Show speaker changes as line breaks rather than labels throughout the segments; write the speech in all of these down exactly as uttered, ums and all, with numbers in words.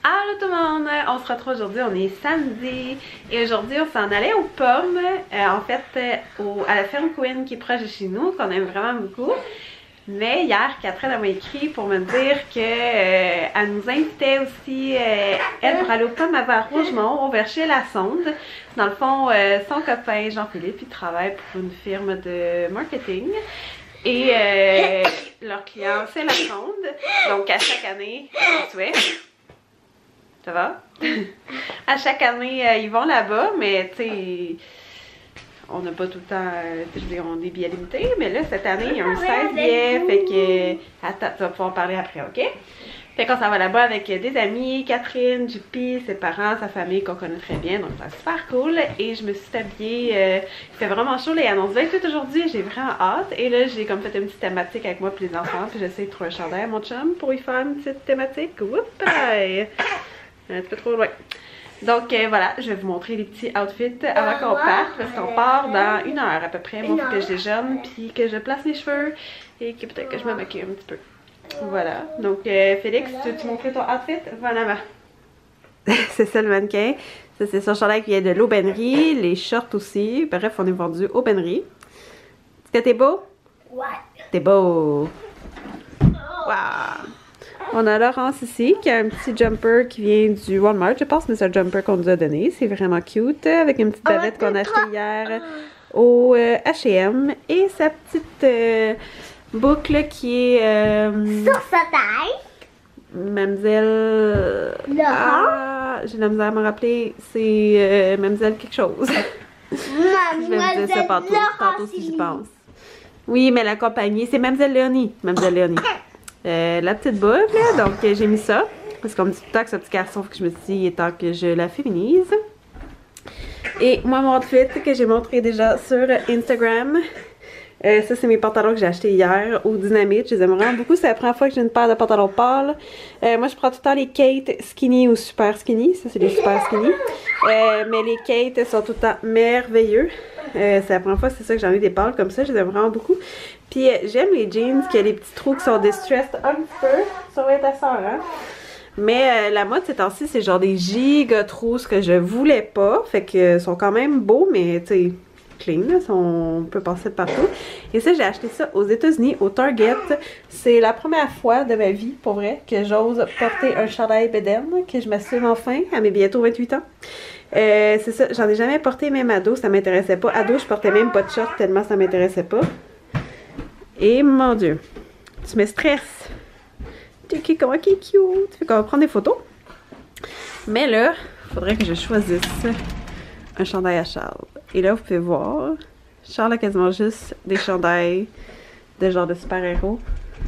Allô tout le monde! On se retrouve aujourd'hui, on est samedi et aujourd'hui on s'en allait aux pommes, euh, en fait euh, au, à la ferme Queen qui est proche de chez nous, qu'on aime vraiment beaucoup. Mais hier, Catherine m'a écrit pour me dire qu'elle euh, nous invitait aussi, euh, elle, pour aller aux pommes à Rougemont, au Vercher La Sonde. Dans le fond, euh, son copain Jean-Philippe, il travaille pour une firme de marketing. Et euh, leur client, c'est La Sonde. Donc à chaque année, on souhaite. Ça va? À chaque année, euh, ils vont là-bas, mais tu sais, on n'a pas tout le temps, euh, je veux dire, on a des billets limités, mais là, cette année, il y a un seize billets, fait que, attends, tu vas pouvoir en parler après, ok? Fait qu'on s'en va là-bas avec des amis, Catherine, J P, ses parents, sa famille qu'on connaît très bien, donc c'est super cool. Et je me suis habillée, euh, il fait vraiment chaud, les annonces vingt-huit aujourd'hui, j'ai vraiment hâte. Et là, j'ai comme fait une petite thématique avec moi et les enfants, puis j'essaie de trouver un chandail à mon chum pour y faire une petite thématique. Oups! Un petit peu trop loin. Donc euh, voilà, je vais vous montrer les petits outfits avant qu'on parte, parce qu'on part dans une heure à peu près. Moi, il faut que je déjeune, puis que je place mes cheveux et que peut-être que je me maquille un petit peu. Voilà. Donc euh, Félix, tu veux-tu montrer ton outfit? Voilà. C'est ça le mannequin. Ça, c'est son chandail qui vient de l'aubainerie, les shorts aussi. Bref, on est vendu aubainerie. Est-ce que t'es beau?
Ouais.
T'es beau. Waouh! On a Laurence ici qui a un petit jumper qui vient du Walmart, je pense, mais c'est un jumper qu'on nous a donné. C'est vraiment cute, avec une petite bavette qu'on a achetée hier au euh, H et M. Et sa petite euh, boucle qui est... Euh,
Sur sa taille.
Mademoiselle... Ah, j'ai la misère à me rappeler. C'est euh, Mademoiselle quelque chose. Je vais vous dire ça tantôt, tantôt si j'y pense. Oui, mais la compagnie, c'est Mademoiselle Léonie. Mademoiselle Léonie. Euh, la petite boule, là, donc euh, j'ai mis ça. Parce qu'on me dit tout le temps que ce petit garçon, faut que je me suis dit, il est temps que je la féminise. Et moi, mon outfit que j'ai montré déjà sur Instagram. Euh, ça, c'est mes pantalons que j'ai achetés hier au Dynamite. Je les aime vraiment beaucoup. C'est la première fois que j'ai une paire de pantalons pâles. Euh, moi, je prends tout le temps les Kate skinny ou super skinny. Ça, c'est les super skinny. Euh, mais les Kate sont tout le temps merveilleux. Euh, c'est la première fois, c'est ça que j'en ai des pâles comme ça. Je les aime vraiment beaucoup. Puis euh, j'aime les jeans qui ont les petits trous qui sont distressed un petit peu. Ça va être à ça, hein? Mais euh, la mode ces temps-ci, c'est genre des giga trous, ce que je voulais pas. Fait que euh, sont quand même beaux, mais tu sais, clean, là, on peut passer de partout. Et ça, j'ai acheté ça aux États-Unis, au Target. C'est la première fois de ma vie, pour vrai, que j'ose porter un chandail bédaine, que je m'assume enfin à mes bientôt vingt-huit ans. Euh, c'est ça, j'en ai jamais porté même ado, ça m'intéressait pas. Ado, je portais même pas de short tellement ça m'intéressait pas. Et mon Dieu, tu me stresses. Tu comment qui est cute. Fait qu'on va prendre des photos. Mais là, il faudrait que je choisisse un chandail à Charles. Et là, vous pouvez voir, Charles a quasiment juste des chandails de genre de super-héros.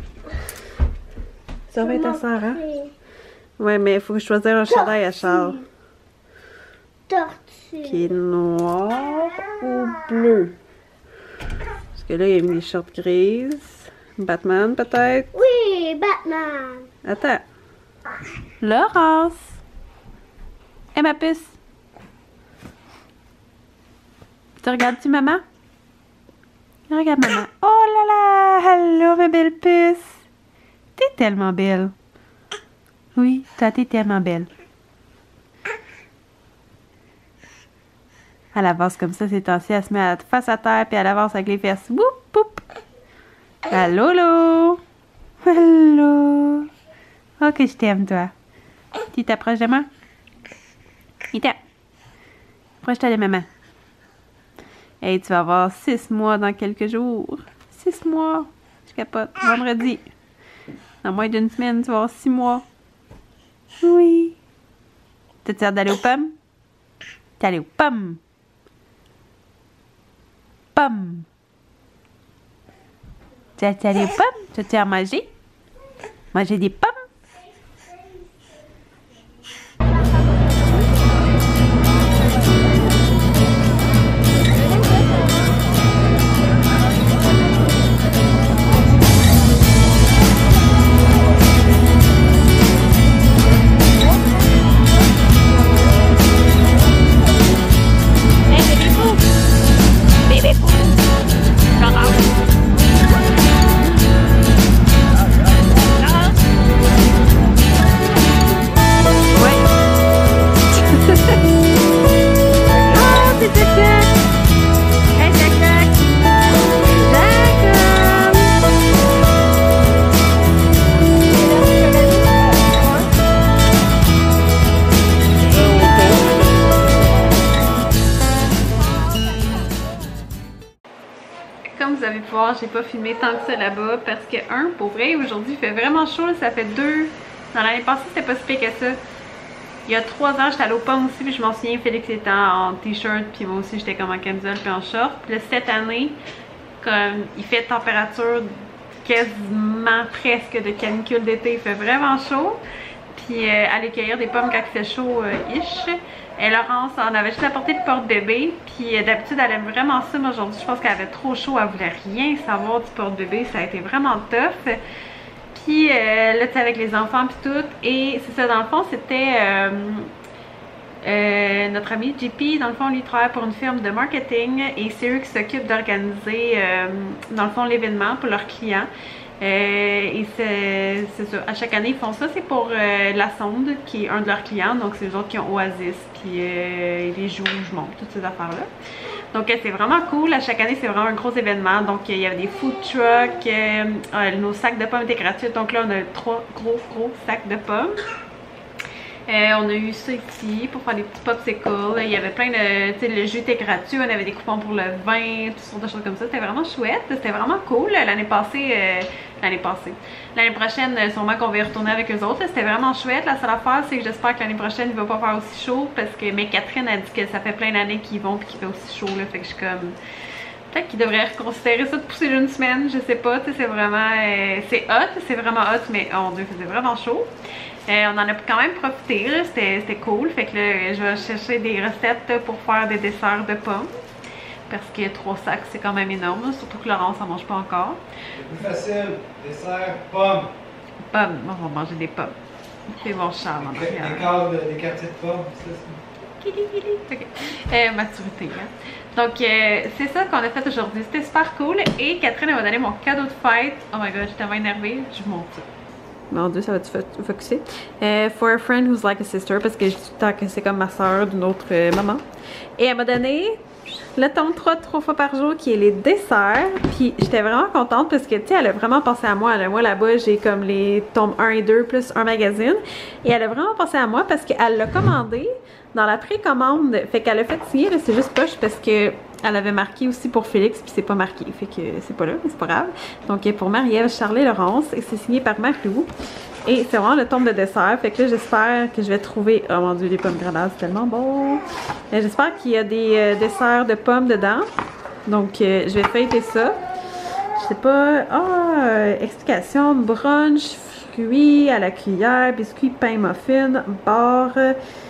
Ça va être à Sarah, hein? Ouais, mais il faut que je choisisse un chandail à Charles.
Tortue.
Qui est noir ou bleu. Parce que là, il y a mis des shorts grises. Batman, peut-être?
Oui, Batman.
Attends. Laurence. Hé, ma puce. Tu regardes-tu maman? Regarde maman. Oh là là! Allô, ma belle puce. T'es tellement belle. Oui, toi, t'es tellement belle. Elle avance comme ça, ces temps-ci, elle se met à face à terre, puis elle avance avec les fesses. Woup, woup. Allô, allô. Allô. Oh, que je t'aime, toi. Tu t'approches de moi? Ita. Approche-toi de maman. Hey, tu vas avoir six mois dans quelques jours. Six mois. Je capote. Vendredi. Dans moins d'une semaine, tu vas avoir six mois. Oui. T'as-tu hâte d'aller aux pommes? T'es allé aux pommes. Pommes. Tu as allé aux pommes? Tu as-tu à manger? Manger des pommes? voir, j'ai pas filmé tant que ça là-bas parce que, un, pour vrai, aujourd'hui il fait vraiment chaud, là, ça fait deux. Dans l'année passée, c'était pas si pire que ça. Il y a trois ans, j'étais allée aux pommes aussi, puis je m'en souviens, Félix était en t-shirt, puis moi aussi j'étais comme en camisole puis en short. Puis là, cette année, comme il fait température quasiment presque de canicule d'été, il fait vraiment chaud. Puis euh, aller cueillir des pommes quand il fait chaud, euh, ish. Et Laurence, on avait juste apporté le porte-bébé, puis euh, d'habitude elle aime vraiment ça, mais aujourd'hui je pense qu'elle avait trop chaud, elle voulait rien savoir du porte-bébé, ça a été vraiment tough. Puis euh, là, tu sais, avec les enfants puis tout, et c'est ça, dans le fond, c'était euh, euh, notre ami J P, dans le fond, lui travaille pour une firme de marketing, et c'est eux qui s'occupent d'organiser, euh, dans le fond, l'événement pour leurs clients. Euh, et c'est ça, à chaque année ils font ça, c'est pour euh, La Sonde, qui est un de leurs clients, donc c'est eux autres qui ont Oasis, puis euh, les jugements, toutes ces affaires-là. Donc euh, c'est vraiment cool, à chaque année c'est vraiment un gros événement, donc il euh, y avait des food trucks, euh, euh, nos sacs de pommes étaient gratuits, donc là on a trois gros gros sacs de pommes. Euh, on a eu ça ici pour faire des petits popsicles. Il y avait plein de. Tu sais, le jus était gratuit. On avait des coupons pour le vin, toutes sortes de choses comme ça. C'était vraiment chouette. C'était vraiment cool. L'année passée. Euh, L'année passée. L'année prochaine, sûrement qu'on va y retourner avec eux autres. C'était vraiment chouette. La seule affaire, c'est que j'espère que l'année prochaine, il va pas faire aussi chaud. Parce que. Mais Catherine a dit que ça fait plein d'années qu'ils vont et qu'il fait aussi chaud. Là, fait que je suis comme. Peut-être qu'ils devraient reconsidérer ça de pousser d'une semaine. Je sais pas. Tu sais, c'est vraiment. Euh, c'est hot. C'est vraiment hot. Mais oh Dieu, faisait vraiment chaud. Euh, on en a quand même profité, c'était cool. Fait que là, je vais chercher des recettes pour faire des desserts de pommes. Parce que trois sacs, c'est quand même énorme. Surtout que Laurence, n'en mange pas encore.
C'est plus facile. Dessert, pommes.
Pommes. On va manger des pommes. C'est bon, Charles en
arrière. Des cadres, des quartiers de pommes, c'est ça?
Ok. Euh, maturité, hein. Donc, euh, c'est ça qu'on a fait aujourd'hui. C'était super cool. Et Catherine, elle m'a donné mon cadeau de fête. Oh my god, je suis tellement énervée. Je vous montre ça. Mon Dieu, ça va-tu focuser? Uh, for a friend who's like a sister, parce que je dis tout le temps que c'est comme ma soeur d'une autre euh, maman. Et elle m'a donné le tome trois, trois fois par jour, qui est les desserts. Puis j'étais vraiment contente parce que, tu sais, elle a vraiment pensé à moi. Là. Moi, là-bas, j'ai comme les tomes un et deux plus un magazine. Et elle a vraiment pensé à moi parce qu'elle l'a commandé dans la précommande. Fait qu'elle a fait signer, c'est juste poche parce que elle avait marqué aussi pour Félix, puis c'est pas marqué, fait que c'est pas là, mais c'est pas grave. Donc pour Marie-Ève, Charlie, Laurence, et c'est signé par Marie-Lou. Et c'est vraiment le tome de dessert, fait que là j'espère que je vais trouver, oh mon dieu, les pommes grenades, c'est tellement bon. J'espère qu'il y a des euh, desserts de pommes dedans, donc euh, je vais feuilleter ça. Je sais pas, ah, oh, explication, brunch, fruits à la cuillère, biscuits, pain, muffin, bar.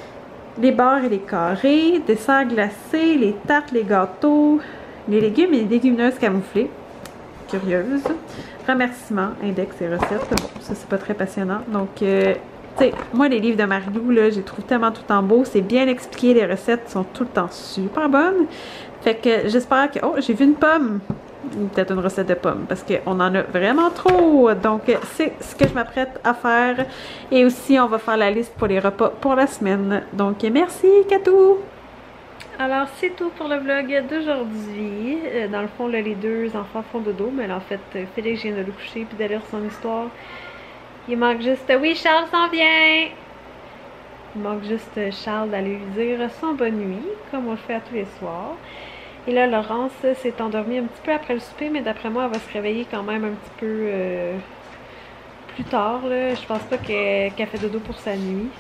Les barres et les carrés, desserts glacés, les tartes, les gâteaux, les légumes et les légumineuses camouflées. Curieuse. Remerciements, index et recettes. Bon, ça c'est pas très passionnant. Donc, euh, tu sais, moi les livres de Marie-Lou, là, je les trouve tellement tout le temps beaux. C'est bien expliqué, les recettes sont tout le temps super bonnes. Fait que j'espère que... Oh, j'ai vu une pomme! Peut-être une recette de pommes parce qu'on en a vraiment trop. Donc c'est ce que je m'apprête à faire. Et aussi on va faire la liste pour les repas pour la semaine. Donc merci Katou. Alors c'est tout pour le vlog d'aujourd'hui. Dans le fond là, les deux enfants font dodo. Mais là, en fait Félix vient de le coucher puis d'aller lire son histoire. Il manque juste... Oui, Charles s'en vient. Il manque juste Charles d'aller lui dire son bonne nuit comme on le fait à tous les soirs. Et là, Laurence s'est endormie un petit peu après le souper, mais d'après moi, elle va se réveiller quand même un petit peu euh, plus tard. Là. Je pense pas qu'elle qu'elle fait dodo pour sa nuit.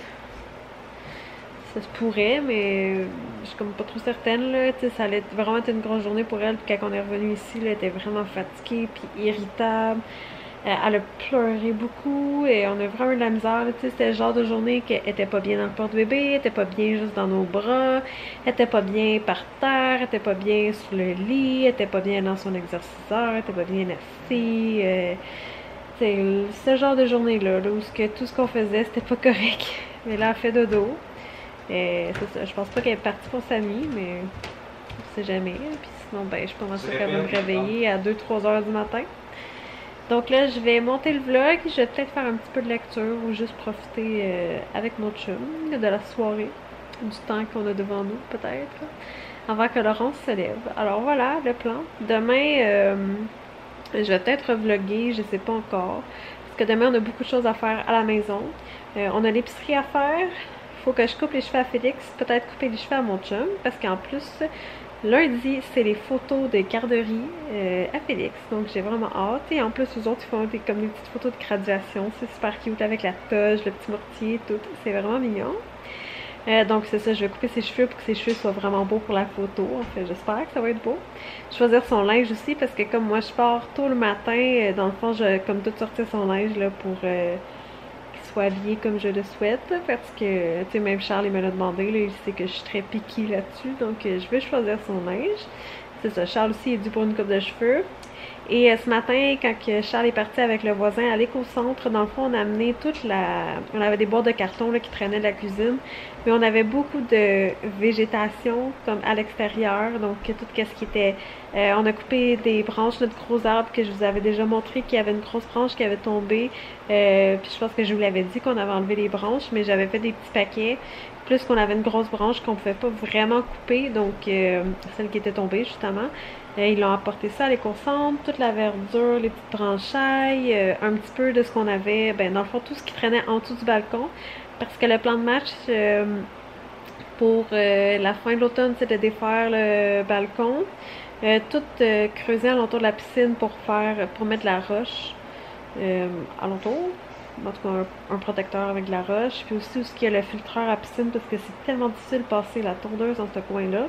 Ça se pourrait, mais je suis comme pas trop certaine. Là. Ça allait vraiment être une grosse journée pour elle. Puis quand on est revenu ici, elle était vraiment fatiguée puis irritable. Euh, elle a pleuré beaucoup et on a vraiment eu de la misère. C'était le genre de journée qu'elle était pas bien dans le porte-bébé, elle était pas bien juste dans nos bras, elle était pas bien par terre, elle était pas bien sur le lit, elle était pas bien dans son exerciceur, elle était pas bien assise. Euh, c'est ce genre de journée-là là, où ce que, tout ce qu'on faisait c'était pas correct. Mais là, elle fait dodo. Et c'est ça, je pense pas qu'elle est partie pour sa nuit, mais on sait jamais. Puis sinon, ben, je pense qu'elle va me réveiller à deux trois heures du matin. Donc là, je vais monter le vlog, je vais peut-être faire un petit peu de lecture ou juste profiter euh, avec mon chum de la soirée, du temps qu'on a devant nous peut-être, avant que Laurence se lève. Alors voilà le plan. Demain, euh, je vais peut-être vlogger, je sais pas encore, parce que demain on a beaucoup de choses à faire à la maison. Euh, on a l'épicerie à faire, il faut que je coupe les cheveux à Félix, peut-être couper les cheveux à mon chum, parce qu'en plus, Lundi, c'est les photos de garderie euh, à Félix, donc j'ai vraiment hâte. Et en plus, eux autres, ils font des, comme des petites photos de graduation, c'est super cute avec la toge, le petit mortier, tout, c'est vraiment mignon. Euh, donc c'est ça, je vais couper ses cheveux pour que ses cheveux soient vraiment beaux pour la photo, en fait, j'espère que ça va être beau. Choisir son linge aussi, parce que comme moi je pars tôt le matin, euh, dans le fond, je vais comme tout sortir son linge là pour... Euh, soit habillé comme je le souhaite, parce que, tu sais, même Charles il me l'a demandé, là, il sait que je suis très picky là-dessus, donc euh, je vais choisir son linge. C'est ça, Charles aussi est dû pour une coupe de cheveux. Et euh, ce matin, quand que Charles est parti avec le voisin à l'éco-centre, dans le fond, on a amené toute la... On avait des boîtes de carton là, qui traînaient de la cuisine, mais on avait beaucoup de végétation comme à l'extérieur, donc tout ce qui était... Euh, on a coupé des branches de gros arbres que je vous avais déjà montré, qu'il y avait une grosse branche qui avait tombé, euh, puis je pense que je vous l'avais dit qu'on avait enlevé les branches, mais j'avais fait des petits paquets, plus qu'on avait une grosse branche qu'on ne pouvait pas vraiment couper, donc euh, celle qui était tombée justement. Ils l'ont apporté ça à l'éco-centre, toute la verdure, les petites branchailles, euh, un petit peu de ce qu'on avait, ben dans le fond tout ce qui traînait en dessous du balcon, parce que le plan de match euh, pour euh, la fin de l'automne, c'est de défaire le balcon, euh, tout euh, creuser alentour de la piscine pour faire, pour mettre de la roche euh, alentour, en tout cas un, un protecteur avec de la roche, puis aussi où il y a le filtreur à piscine, parce que c'est tellement difficile de passer la tondeuse dans ce coin-là.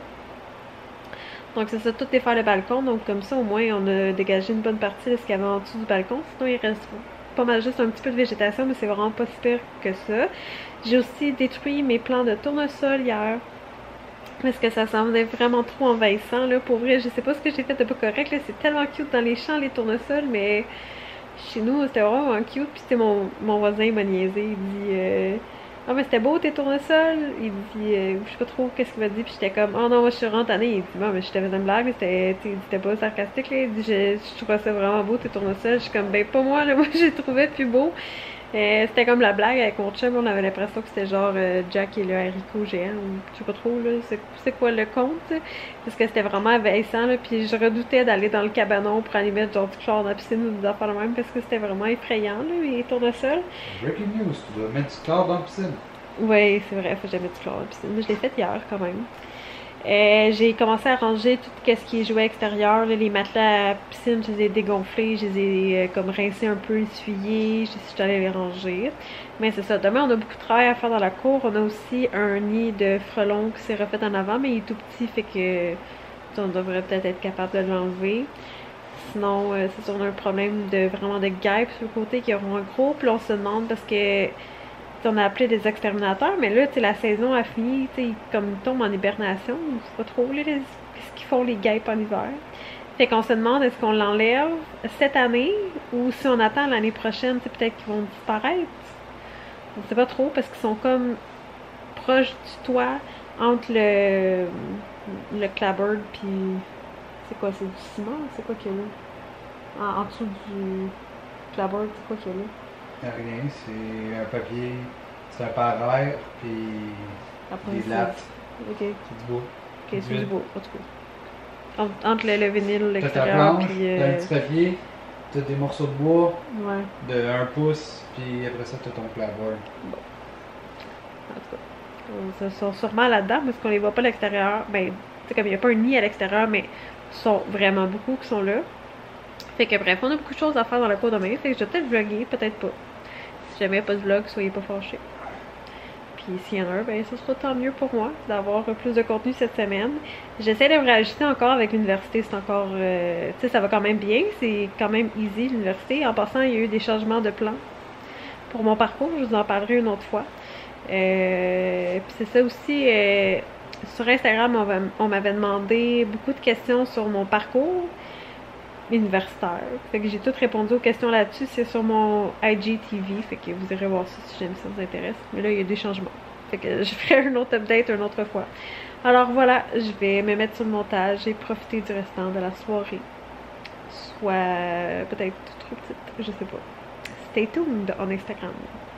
Donc c'est ça, tout défaire le balcon, donc comme ça au moins on a dégagé une bonne partie de ce qu'il y avait en dessous du balcon, sinon il reste pas mal juste un petit peu de végétation, mais c'est vraiment pas si pire que ça. J'ai aussi détruit mes plants de tournesol hier, parce que ça semblait vraiment trop envahissant, là, pour vrai, je sais pas ce que j'ai fait de pas correct, là, c'est tellement cute dans les champs les tournesols, mais chez nous c'était vraiment cute, puis c'était mon, mon voisin il m'a niaisé, il dit... Euh, ah mais c'était beau tes tournesols, il dit, euh, je sais pas trop qu'est-ce qu'il m'a dit, puis j'étais comme, oh non moi je suis vraiment tannée, il dit, bon mais je te faisais une blague, c'était pas sarcastique là, il dit, je, je trouvais ça vraiment beau tes tournesols, je suis comme, ben pas moi là, moi j'ai trouvé plus beau, euh, c'était comme la blague avec mon chum, on avait l'impression que c'était genre euh, Jack et le haricot géant, ou je sais pas trop là, c'est quoi le conte, parce que c'était vraiment envahissant là, puis je redoutais d'aller dans le cabanon pour aller mettre genre du chlore dans la piscine ou des affaires de même, parce que c'était vraiment effrayant là, les tournesols.
Breaking news, tu dois mettre du chlore dans la piscine.
Oui, c'est vrai, faut que j'aille mettre du chlore dans la piscine, mais je l'ai fait hier quand même. Euh, j'ai commencé à ranger tout ce qui est jouet extérieur, là, les matelas à piscine, je les ai dégonflés, je les ai euh, comme rincés un peu, essuyés, je suis allée les ranger. Mais c'est ça, demain on a beaucoup de travail à faire dans la cour, on a aussi un nid de frelons qui s'est refait en avant, mais il est tout petit, fait que on devrait peut-être être capable de l'enlever. Sinon, euh, c'est sûr, on a un problème de vraiment de guêpes sur le côté qui auront un gros, puis on se demande parce que on a appelé des exterminateurs, mais là, tu sais, la saison a fini, tu sais, comme ils tombent en hibernation, on sait pas trop là, ce qu'ils font les guêpes en hiver. Fait qu'on se demande est-ce qu'on l'enlève cette année ou si on attend l'année prochaine, c'est peut-être qu'ils vont disparaître. On sait pas trop parce qu'ils sont comme proches du toit entre le le clapboard puis c'est quoi, c'est du ciment, c'est quoi qu'il y a là? En, en dessous du clapboard, c'est quoi qu'il y a là?
Rien, c'est un papier, c'est un paraire, puis
après,
des lattes.
Ok.
C'est du bois.
Ok, c'est du bois, en tout cas. Entre, entre le, le vinyle, l'extérieur, puis... Euh...
T'as un petit papier, t'as des morceaux de bois,
ouais.
de un pouce, puis après ça t'as ton clapboard.
Bon. En tout cas, ils sont sûrement là-dedans, parce qu'on les voit pas à l'extérieur. Ben, tu sais, comme il n'y a pas un nid à l'extérieur, mais ils sont vraiment beaucoup qui sont là. Fait que bref, on a beaucoup de choses à faire dans la cour demain, fait que je vais peut-être vlogger, peut-être pas. Si jamais il n'y a pas de vlog, soyez pas fâchés. Puis s'il y en a un, ben ça sera tant mieux pour moi d'avoir plus de contenu cette semaine. J'essaie de me réajuster encore avec l'université, c'est encore... Euh, tu sais, ça va quand même bien, c'est quand même easy l'université. En passant, il y a eu des changements de plan pour mon parcours, je vous en parlerai une autre fois. Euh, puis c'est ça aussi, euh, sur Instagram, on m'avait demandé beaucoup de questions sur mon parcours universitaire. Fait que j'ai tout répondu aux questions là-dessus. C'est sur mon I G T V. Fait que vous irez voir ça si jamais ça vous intéresse. Mais là, il y a des changements. Fait que je ferai un autre update une autre fois. Alors voilà, je vais me mettre sur le montage et profiter du restant de la soirée. Soit peut-être trop petite, je sais pas. Stay tuned on Instagram.